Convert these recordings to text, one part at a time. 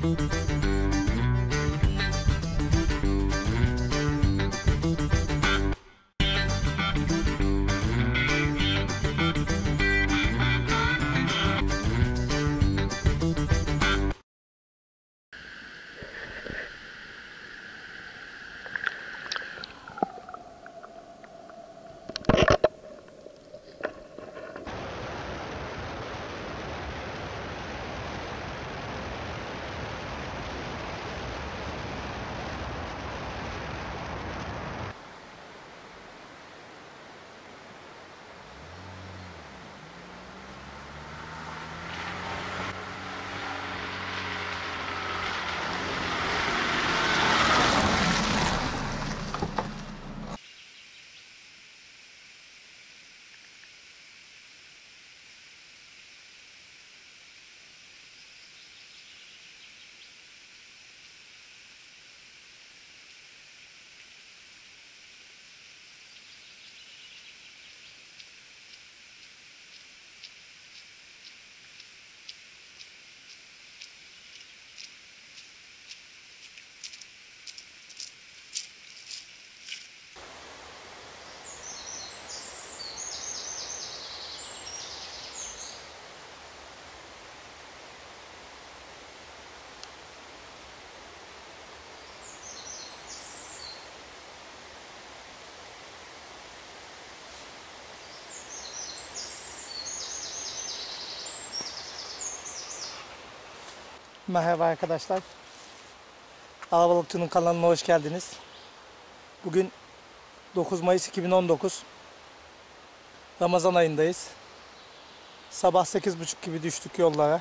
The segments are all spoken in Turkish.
Merhaba arkadaşlar. Alabalıkçı'nın kanalına hoş geldiniz. Bugün 9 Mayıs 2019. Ramazan ayındayız. Sabah 8:30 gibi düştük yollara.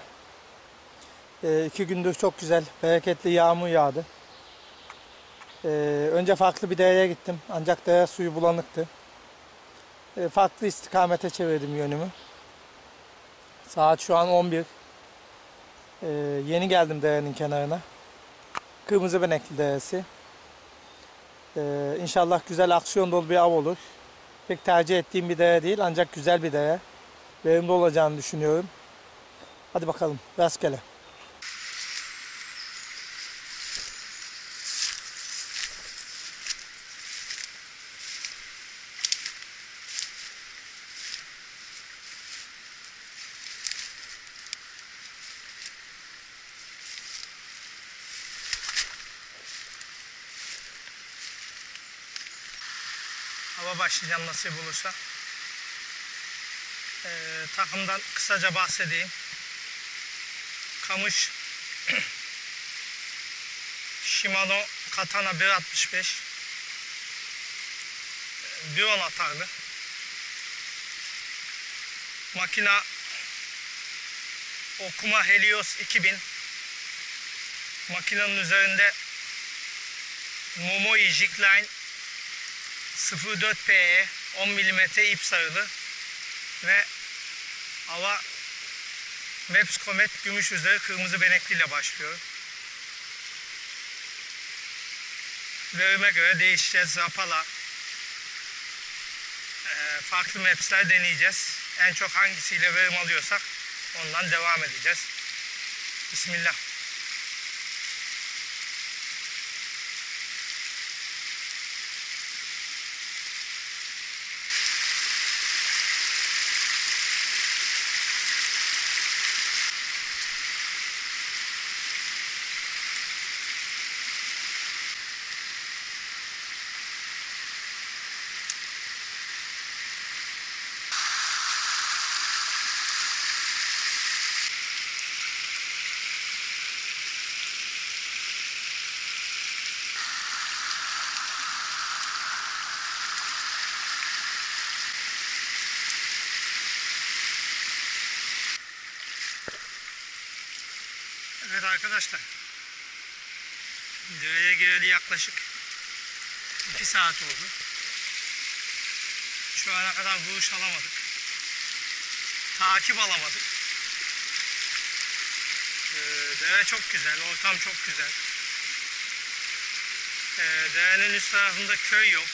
2 gündür çok güzel, bereketli yağmur yağdı. Önce farklı bir dereye gittim. Ancak dere suyu bulanıktı. Farklı istikamete çevirdim yönümü. Saat şu an 11. Yeni geldim derenin kenarına. Kırmızıbenekli Deresi. İnşallah güzel aksiyon dolu bir av olur. Pek tercih ettiğim bir dere değil ancak güzel bir dere. Verimli olacağını düşünüyorum. Hadi bakalım rastgele. Hava başlayacağım nasip olursa. Takımdan kısaca bahsedeyim. Kamış Shimano Katana 1.65 1.10 atarlı. Makina Okuma Helios 2000. Makinenin üzerinde Momoi Jigline 04 PE 10 mm ip sarılı ve hava Maps Comet gümüş üzeri kırmızı benekliyle başlıyor. Verime göre değişeceğiz. Rapala farklı mapsler deneyeceğiz. En çok hangisiyle verim alıyorsak ondan devam edeceğiz. Bismillah. Evet arkadaşlar, dereye gireli yaklaşık 2 saat oldu. Şu ana kadar vuruş alamadık. Takip alamadık. Dere çok güzel, ortam çok güzel. Derenin üst tarafında köy yok.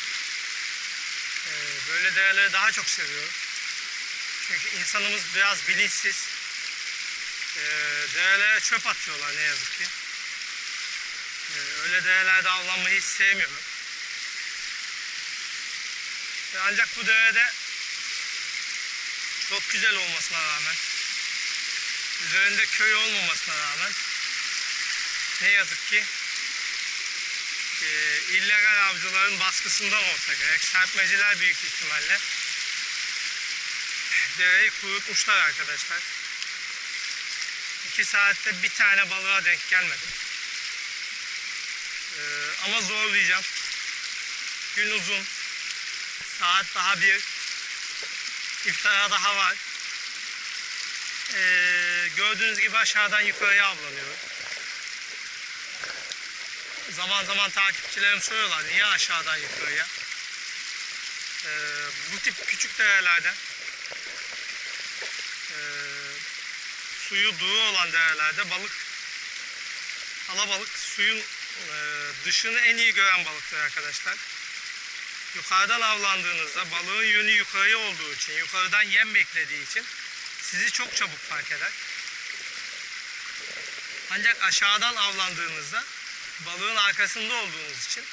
Böyle dereleri daha çok seviyorum. Çünkü insanımız biraz bilinçsiz. Derelere çöp atıyorlar ne yazık ki. Öyle derelerde avlanmayı hiç sevmiyorum. Ancak bu derede çok güzel olmasına rağmen, üzerinde köy olmamasına rağmen ne yazık ki illegal avcıların baskısından olsa gerek, serpmeciler büyük ihtimalle dereyi kurutmuşlar arkadaşlar. 2 saatte bir tane balığa denk gelmedim. Ama zorlayacağım. Gün uzun. Saat daha bir. İftara daha var. Gördüğünüz gibi aşağıdan yukarıya avlanıyorum. Zaman zaman takipçilerim soruyorlar niye aşağıdan yukarıya. Bu tip küçük derelerde suyu duru olan derelerde alabalık suyun dışını en iyi gören balıktır arkadaşlar. Yukarıdan avlandığınızda balığın yönü yukarıya olduğu için, yukarıdan yem beklediği için sizi çok çabuk fark eder. Ancak aşağıdan avlandığınızda balığın arkasında olduğunuz için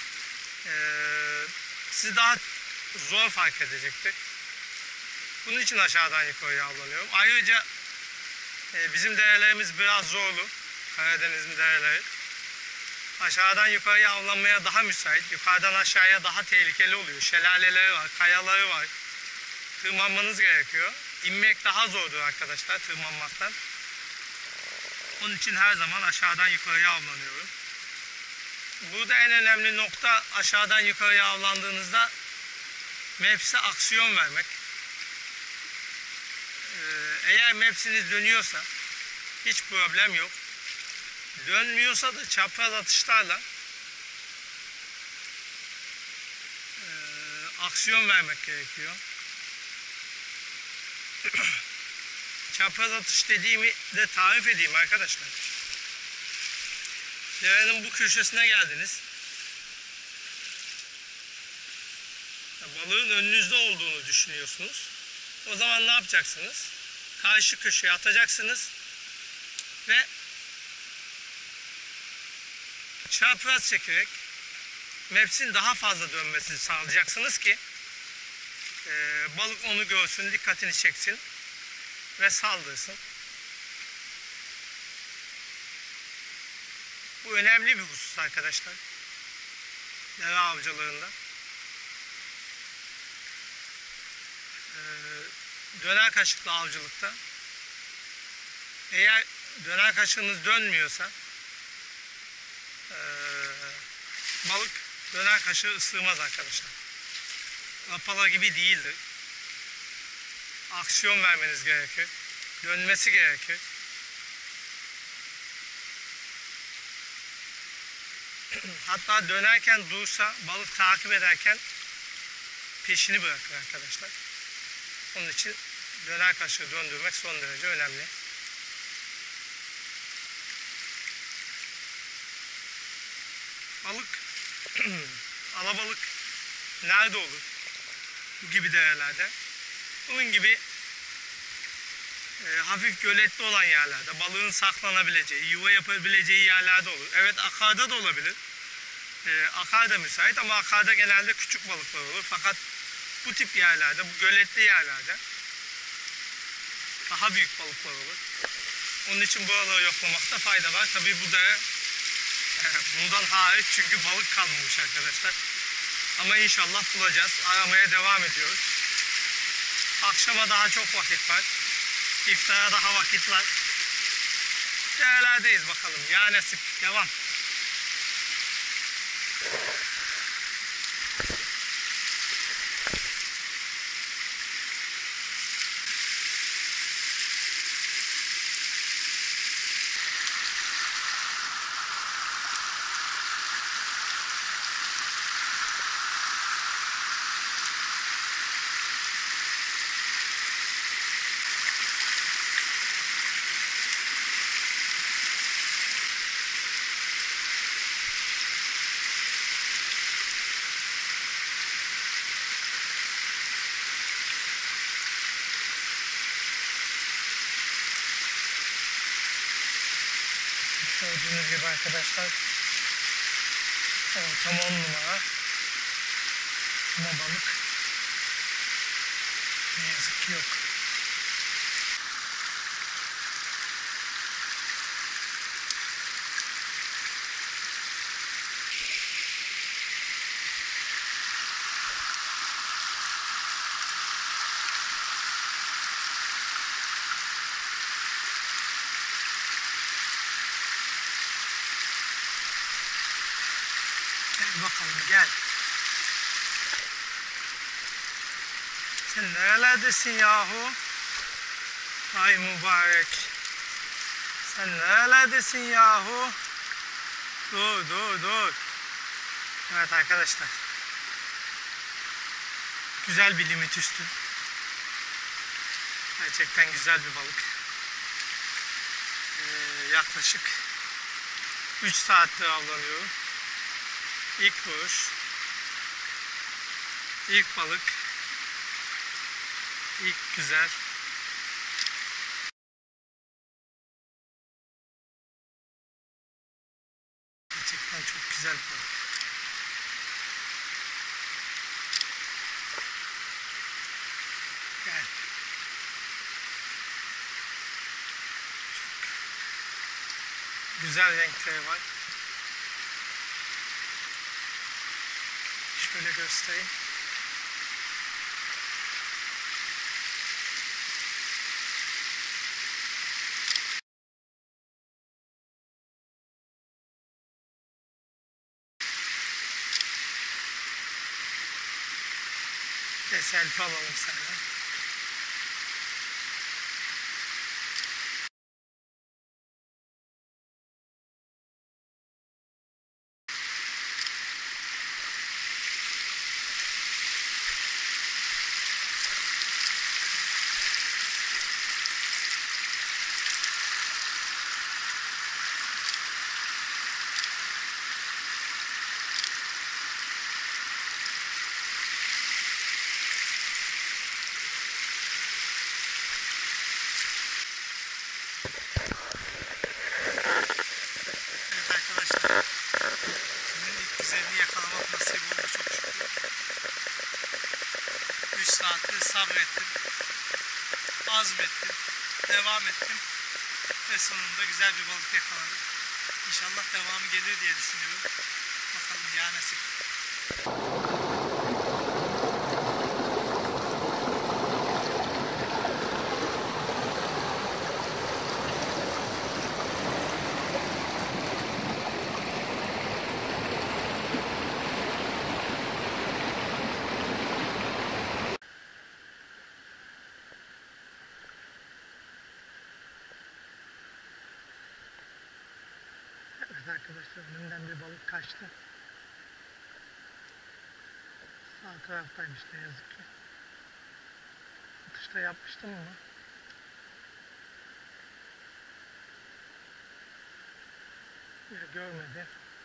sizi daha zor fark edecektir. Bunun için aşağıdan yukarıya avlanıyorum. Ayrıca bizim derelerimiz biraz zorlu. Karadeniz'in dereleri. Aşağıdan yukarıya avlanmaya daha müsait. Yukarıdan aşağıya daha tehlikeli oluyor. Şelaleleri var, kayaları var. Tırmanmanız gerekiyor. İnmek daha zordur arkadaşlar tırmanmaktan. Onun için her zaman aşağıdan yukarıya avlanıyorum. Burada en önemli nokta aşağıdan yukarıya avlandığınızda meps'e aksiyon vermek. Eğer mepsiniz dönüyorsa hiç problem yok. Dönmüyorsa da çapraz atışlarla aksiyon vermek gerekiyor. Çapraz atış dediğimi de tarif edeyim arkadaşlar. Derenin bu köşesine geldiniz. Balığın önünüzde olduğunu düşünüyorsunuz. O zaman ne yapacaksınız? Karşı köşeye atacaksınız ve çapraz çekerek mepsin daha fazla dönmesini sağlayacaksınız ki balık onu görsün, dikkatini çeksin ve saldırsın. Bu önemli bir husus arkadaşlar. Dere avcılığında. Döner kaşıklı avcılıkta eğer döner kaşığınız dönmüyorsa balık döner kaşığı ısırmaz arkadaşlar. Rapala gibi değildir. Aksiyon vermeniz gerekir. Dönmesi gerekir. Hatta dönerken dursa balık takip ederken peşini bırakır arkadaşlar. Onun için döner kaşığı döndürmek son derece önemli. Balık, alabalık nerede olur? Bu gibi derelerde. Bunun gibi hafif göletli olan yerlerde, balığın saklanabileceği, yuva yapabileceği yerlerde olur. Evet, akarda da olabilir. Akar da müsait ama akarda genelde küçük balıklar olur. Fakat bu tip yerlerde, bu göletli yerlerde daha büyük balıklar olur. Onun için buraları yoklamakta fayda var. Tabii bu da bundan hariç çünkü balık kalmamış arkadaşlar. Ama inşallah bulacağız. Aramaya devam ediyoruz. Akşama daha çok vakit var. İftara daha vakit var. Derelerdeyiz bakalım. Ya nasip. Devam. Gördüğünüz gibi arkadaşlar, ortam 10 numara. Ama balık ne yazık ki yok. Gel bakalım, gel. Sen nerelerdesin yahu? Ay mübarek. Sen nerelerdesin yahu? Dur. Evet arkadaşlar. Güzel bir limit üstü. Gerçekten güzel bir balık. Yaklaşık 3 saattir avlanıyorum. İlk vuruş. İlk balık. İlk güzel. Gerçekten çok güzel bir balık. Gel. Çok güzel renkleri var. Şöyle göstereyim. Bir selfie alalım seninle. Evet arkadaşlar. Günün ilk güzelini yakalamak nasip oldu çok şükür. 3 saattir sabrettim. Azmettim. Devam ettim. Ve sonunda güzel bir balık yakaladım. İnşallah devamı gelir diye düşünüyorum. Bakalım ya nasip. Evet arkadaşlar, önümden bir balık kaçtı. Sağ taraftaymış ne yazık ki. Atışta yapmıştım ama ya görmedi.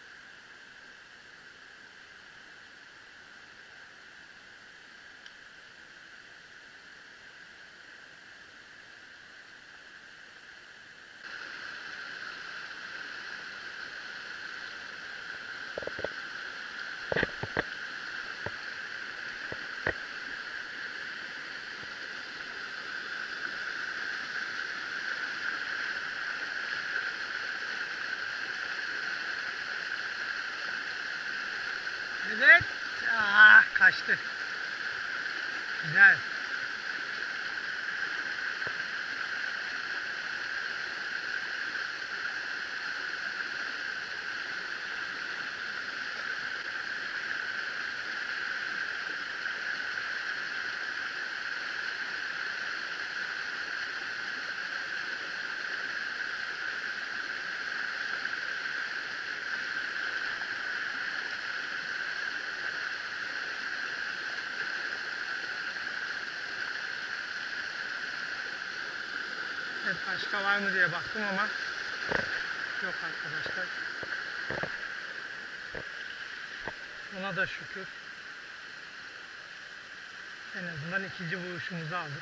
Evet. Kaçtı. Güzel. Evet, başka var mı diye baktım ama yok arkadaşlar. Ona da şükür. En azından ikinci vuruşumuzu aldık.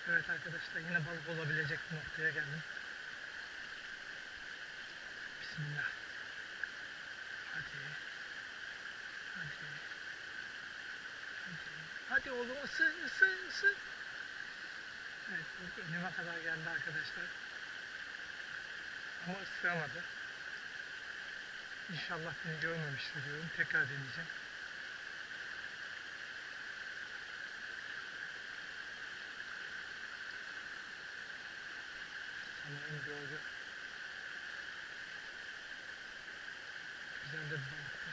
Evet arkadaşlar, yine balık olabilecek bir noktaya geldim. Bismillah. Hadi. Hadi. Hadi. Hadi oğlum, ısır ısır ısır. Evet, önüme kadar geldi arkadaşlar. Ama ısıramadı. İnşallah beni görmemiştir diyorum. Tekrar deneyeceğim. Sanırım gördü. Güzel de bir balıktı.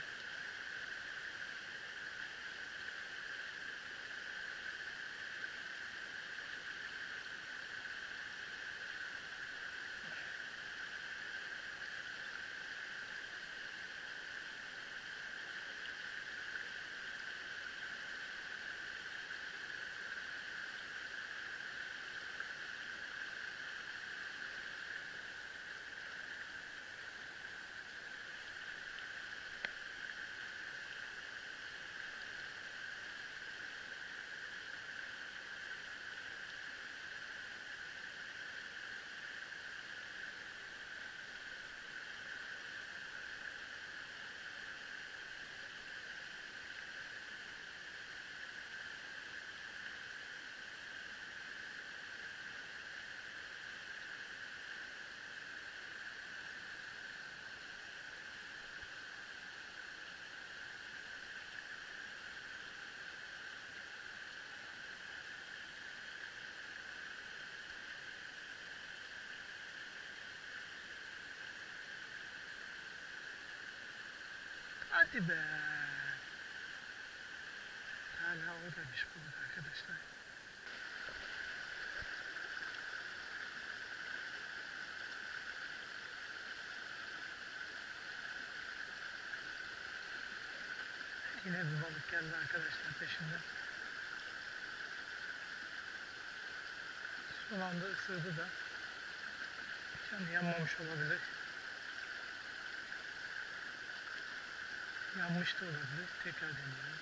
Hadi be. Hala oradaymış balık arkadaşlar. Yine bir balık geldi arkadaşlar peşinden. Son anda ısırdı da. Canı yanmamış olabilir. Yanmış da olabilir. Tekrar deniyorum.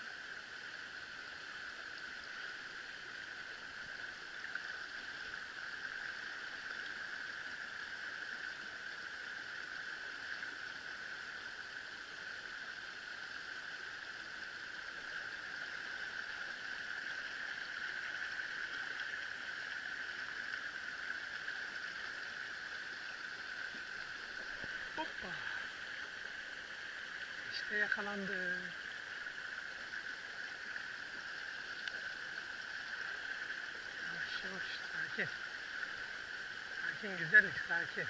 Hoppa. İşte yakalandı. Yavaş yavaş, sakin. Sakin güzellik, sakin.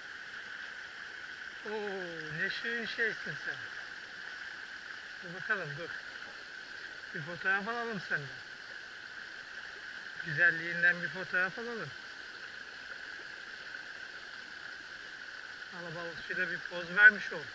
Oo, ne şirin şeysin sen. Dur bakalım, dur. Bir fotoğraf alalım senden. Güzelliğinden bir fotoğraf alalım. Alabalıkçıyla bir poz vermiş ol.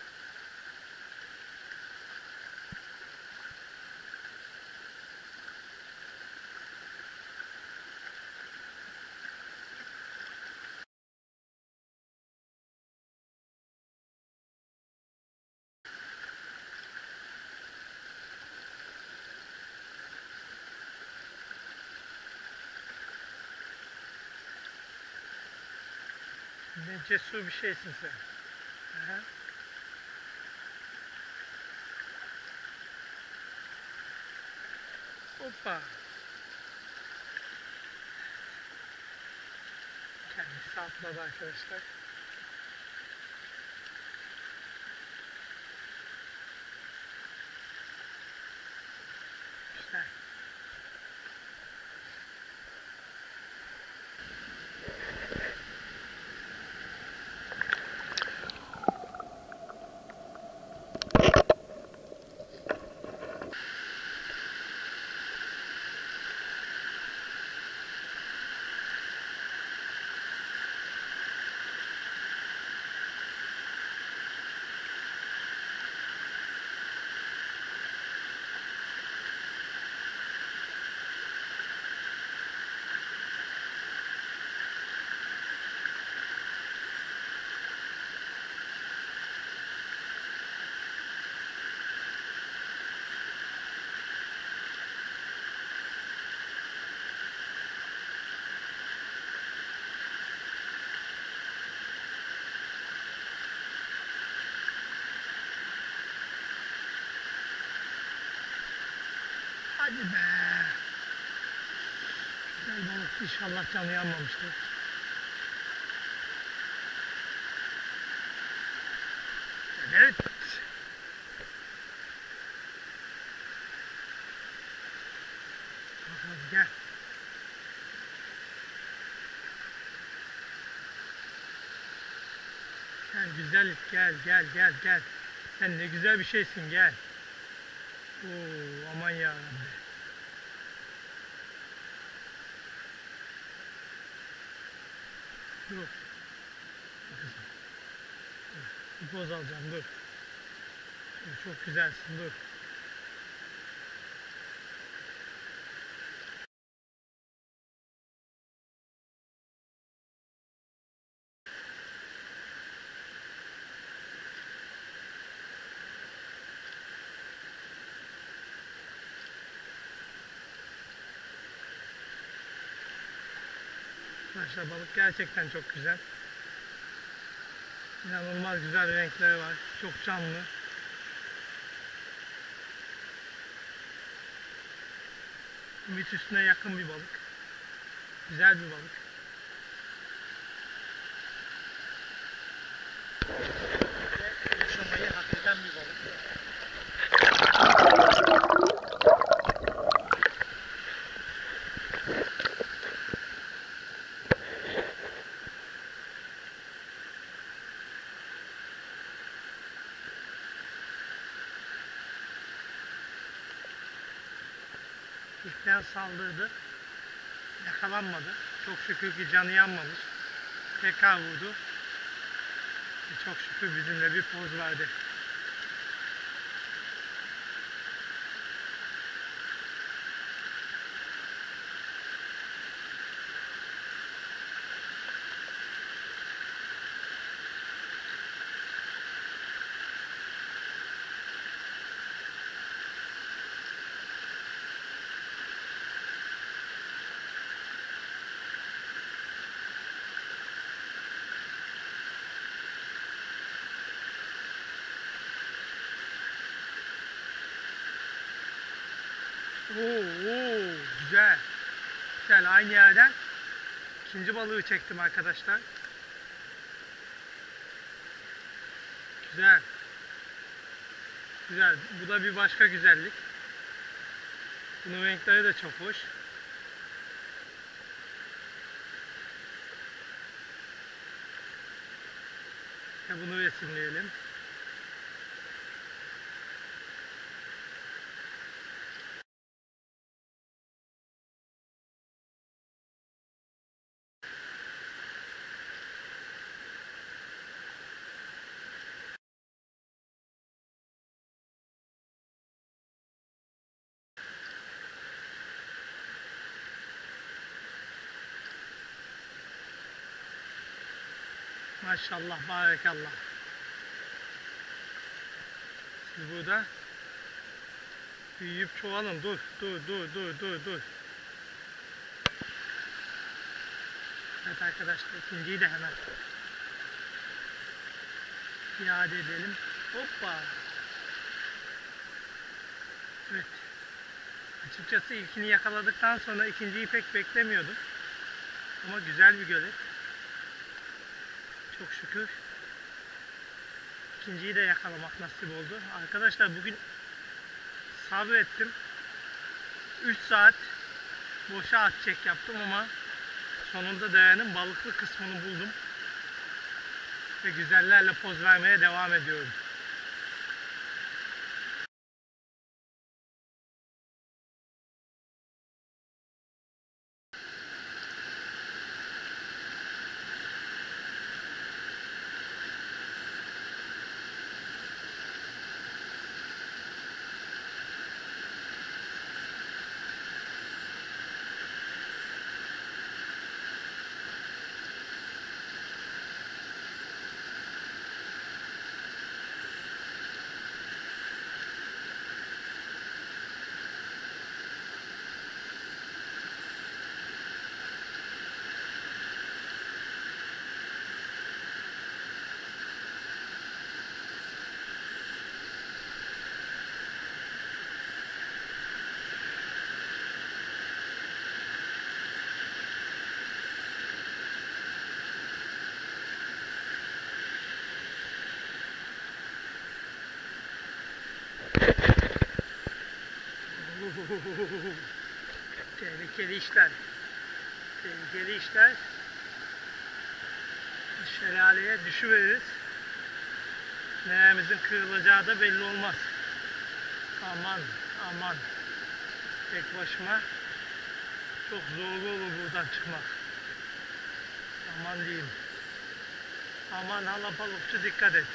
Ne cesur bir şeysin sen. Aha. Hoppa. Kendisi atladı arkadaşlar. Güzel. İnşallah canı yanmamıştır. Evet. Bakalım gel. Gel güzellik, gel gel gel gel. Sen ne güzel bir şeysin, gel. Oo, aman ya Rabbi. Dur. Kızım. Dur. Bir poz alacağım, dur. Dur. Çok güzelsin, dur. Arkadaşlar balık gerçekten çok güzel. İnanılmaz güzel renkleri var. Çok canlı. Ümit üstüne yakın bir balık. Güzel bir balık. Ve yaşamayı hak eden bir balık. İlkten saldırdı. Yakalanmadı. Çok şükür ki canı yanmamış. Tekrar vurdu. Ve çok şükür bizimle bir poz verdi. Oo, güzel. Güzel, aynı yerden ikinci balığı çektim arkadaşlar. Güzel. Güzel. Bu da bir başka güzellik. Bunun renkleri de çok hoş. Ya bunu resimleyelim. Maşallah, barekallah. Siz burada büyüyüp çoğalın. Dur, dur, dur, dur, dur, dur. Evet arkadaşlar, ikinciyi de hemen iade edelim. Hoppa. Evet. Açıkçası ilkini yakaladıktan sonra ikinciyi pek beklemiyordum. Ama güzel bir gölet. Çok şükür ikinciyi de yakalamak nasip oldu. Arkadaşlar bugün sabrettim. 3 saat boşa at çek yaptım ama sonunda derenin balıklı kısmını buldum. Ve güzellerle poz vermeye devam ediyorum. Tehlikeli işler. Tehlikeli işler. Şelaleye düşüveririz. Neremizin kırılacağı da belli olmaz. Aman aman. Tek başıma çok zorlu olur buradan çıkmak. Aman diyeyim. Aman hala balıkçı, dikkat et.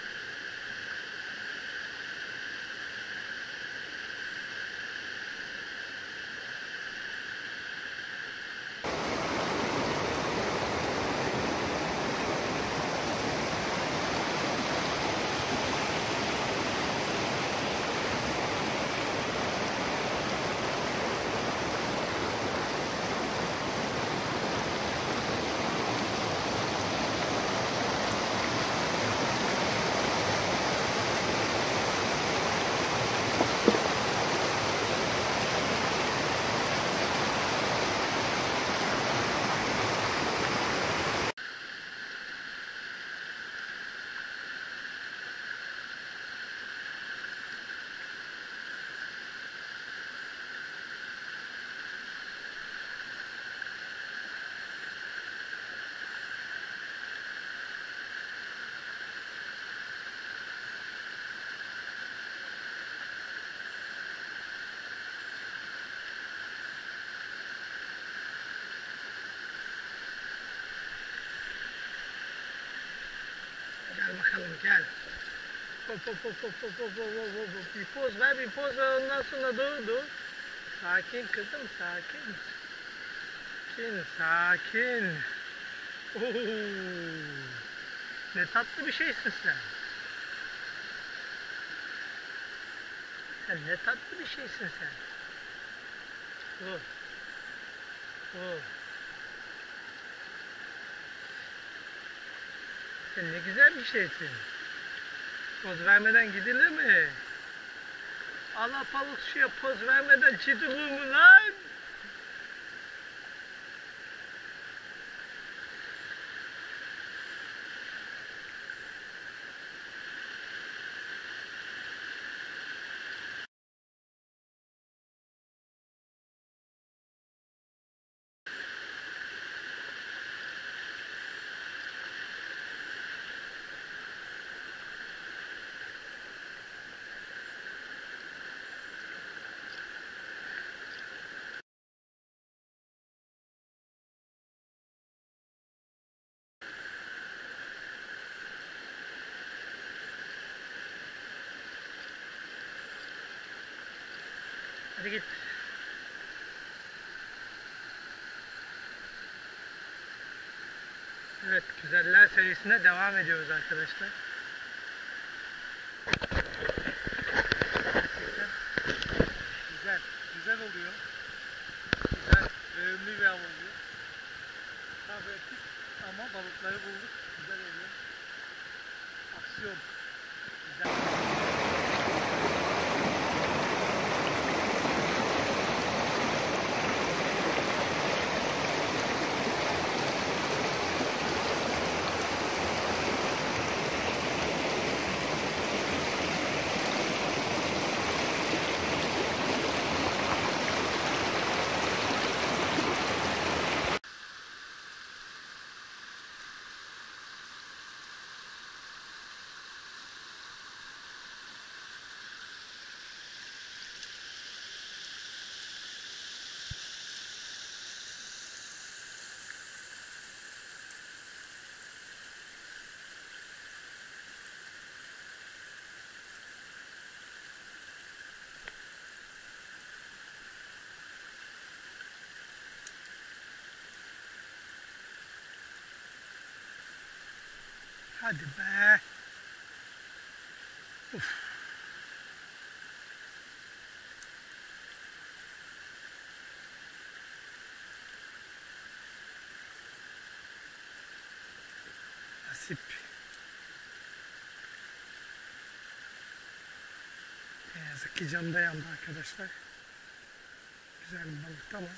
Gel bakalım, gel. Hop hop hop hop hop hop hop hop hop. Bir poz ver, bir poz ver, ondan sonra dur. Sakin kızım, sakin. Sakin. Oo. Ne tatlı bir şeysin sen. Sen ne tatlı bir şeysin sen. Dur. Sen ne güzel bir şeysin. Poz vermeden gidilir mi? Allah balıkçıya poz vermeden gidilir mi lan? Hadi git. Evet, güzeller serisine devam ediyoruz arkadaşlar. Gerçekten güzel oluyor. Güzel, verimli bir av oluyor. Sabrettik ama balıkları bulduk. Güzel oluyor. Aksiyon. Güzel. Hadi be. Uf. Nasip. Ne yazık ki camda yandı arkadaşlar. Güzel bir balıktı ama.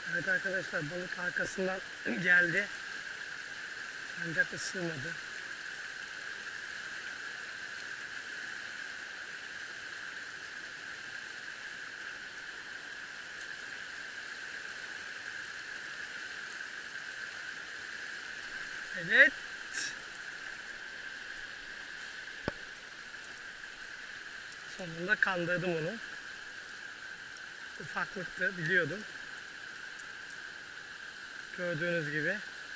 Evet arkadaşlar, balık arkasından geldi. Ancak ısırmadı. Evet. Sonunda kandırdım onu. Ufaklıktı, biliyordum. Gördüğünüz gibi.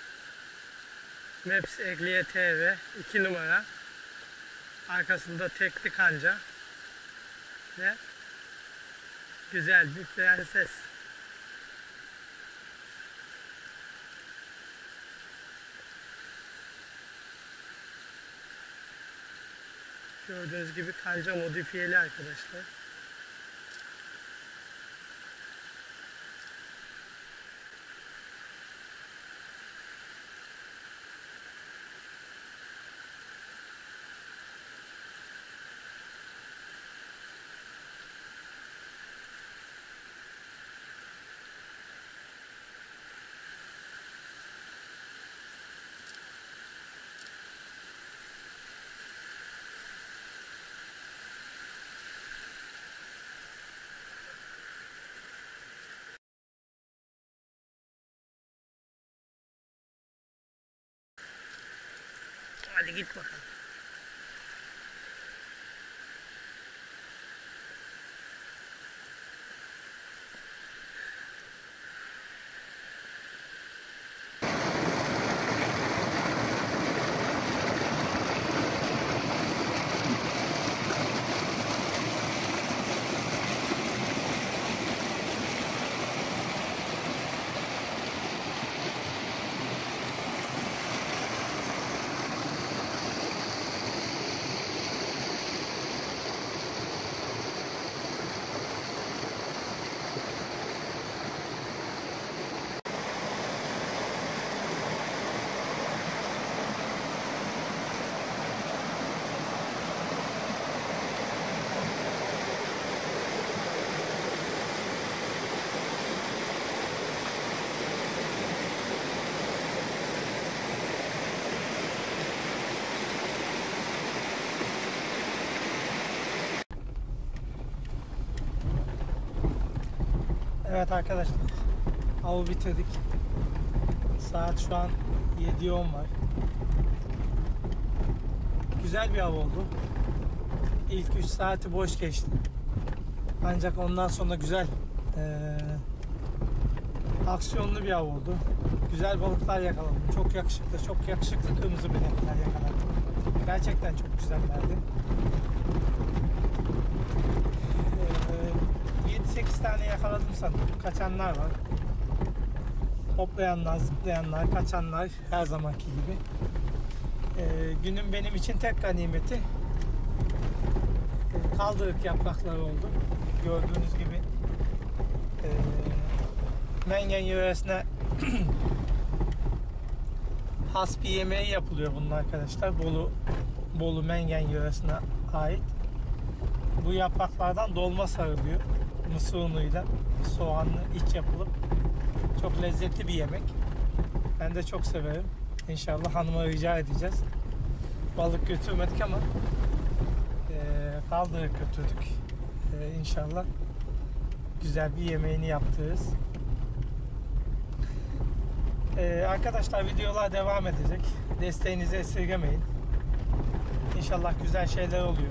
Maps Egliye TV 2 numara. Arkasında tekli kanca. Ve güzel bir prenses. Gördüğünüz gibi kanca modifiyeli arkadaşlar. Hadi git bakalım. Evet arkadaşlar, avı bitirdik. Saat şu an 7:10 var. Güzel bir av oldu. İlk 3 saati boş geçti. Ancak ondan sonra güzel aksiyonlu bir av oldu. Güzel balıklar yakaladım. Çok yakışıklı kırmızı benekler yakaladım. Gerçekten çok güzellerdi. 7-8 tane yakaladım sanırım. Kaçanlar var. Hoplayanlar, zıplayanlar, kaçanlar her zamanki gibi. Günün benim için tek ganimeti kaldırık yaprakları oldu. Gördüğünüz gibi Mengen yöresine has bir yemeği yapılıyor bunun arkadaşlar. Bolu Mengen yöresine ait. Bu yapraklardan dolma sarılıyor. Mısır unuyla soğanlı iç yapılıp çok lezzetli bir yemek. Ben de çok severim. İnşallah hanıma rica edeceğiz. Balık götürmedik ama kaldırık götürdük. İnşallah güzel bir yemeğini yaptırırız. Arkadaşlar, videolar devam edecek. Desteğinizi esirgemeyin. İnşallah güzel şeyler oluyor.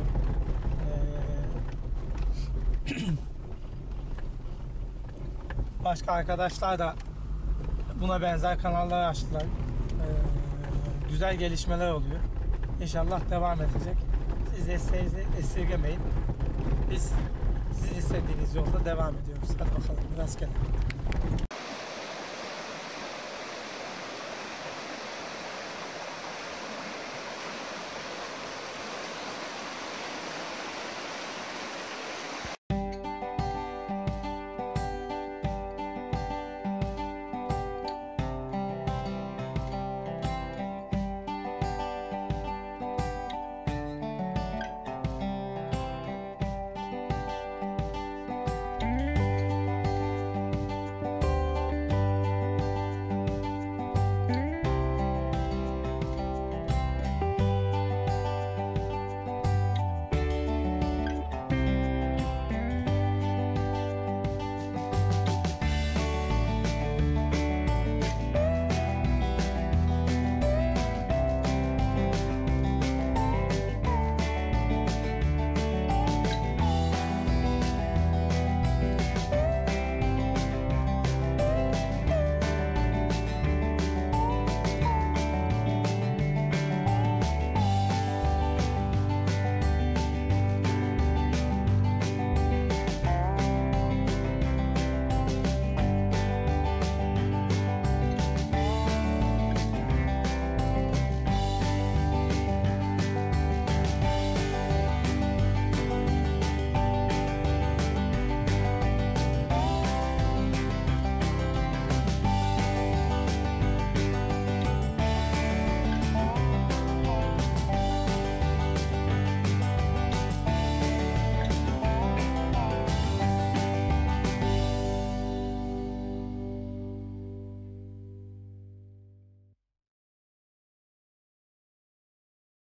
Başka arkadaşlar da buna benzer kanallar açtılar. Güzel gelişmeler oluyor. İnşallah devam edecek. Siz desteğinizi esirgemeyin. Biz sizin istediğiniz yolda devam ediyoruz. Hadi bakalım, rastgele.